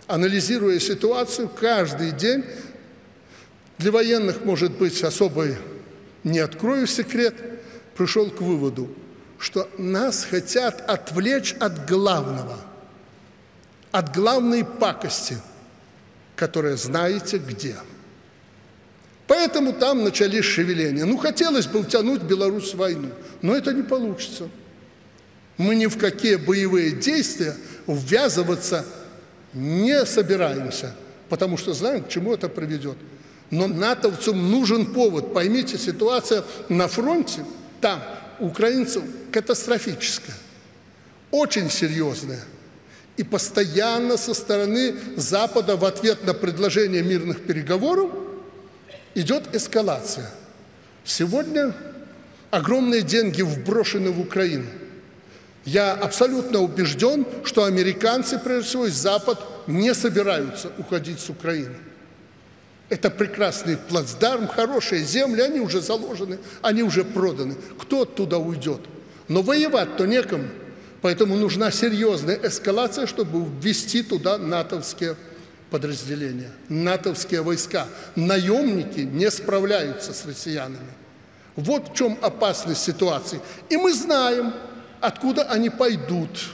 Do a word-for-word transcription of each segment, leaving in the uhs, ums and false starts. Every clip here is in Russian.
анализируя ситуацию каждый день, для военных, может быть, особо не открою секрет, пришел к выводу, что нас хотят отвлечь от главного, от главной пакости, которая знаете где. Поэтому там начались шевеления. Ну, хотелось бы втянуть Беларусь в войну, но это не получится. Мы ни в какие боевые действия ввязываться не собираемся, потому что знаем, к чему это приведет. Но натовцам нужен повод. Поймите, ситуация на фронте, там, у украинцев катастрофическая, очень серьезная. И постоянно со стороны Запада в ответ на предложение мирных переговоров идет эскалация. Сегодня огромные деньги вброшены в Украину. Я абсолютно убежден, что американцы, прежде всего, и Запад не собираются уходить с Украины. Это прекрасный плацдарм, хорошие земли, они уже заложены, они уже проданы. Кто оттуда уйдет? Но воевать-то некому. Поэтому нужна серьезная эскалация, чтобы ввести туда натовские подразделения, натовские войска. Наемники не справляются с россиянами. Вот в чем опасность ситуации. И мы знаем, откуда они пойдут.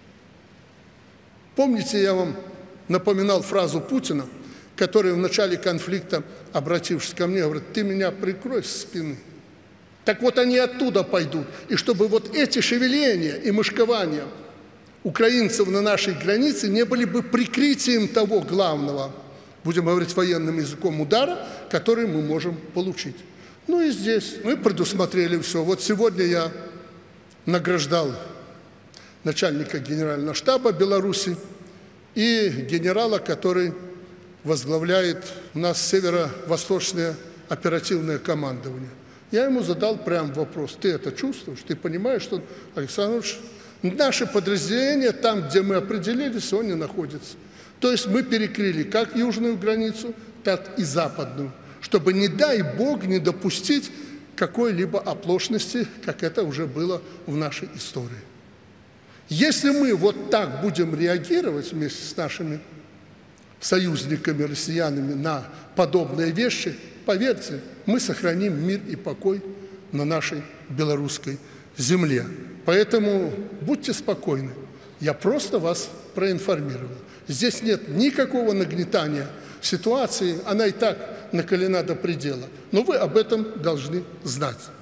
Помните, я вам напоминал фразу Путина, который в начале конфликта, обратившись ко мне, говорит: ты меня прикрой со спины. Так вот они оттуда пойдут. И чтобы вот эти шевеления и мышкования украинцев на нашей границе не были бы прикрытием того главного, будем говорить военным языком, удара, который мы можем получить. Ну и здесь мы предусмотрели все. Вот сегодня я награждал начальника генерального штаба Беларуси и генерала, который возглавляет у нас северо-восточное оперативное командование. Я ему задал прям вопрос: ты это чувствуешь? Ты понимаешь, что, Александр Ильич, наши подразделения там, где мы определились, сегодня находятся. То есть мы перекрыли как южную границу, так и западную, чтобы, не дай Бог, не допустить какой-либо оплошности, как это уже было в нашей истории. Если мы вот так будем реагировать вместе с нашими союзниками, россиянами, на подобные вещи, поверьте, мы сохраним мир и покой на нашей белорусской земле. Поэтому будьте спокойны. Я просто вас проинформировал. Здесь нет никакого нагнетания ситуации, она и так накалена до предела. Но вы об этом должны знать.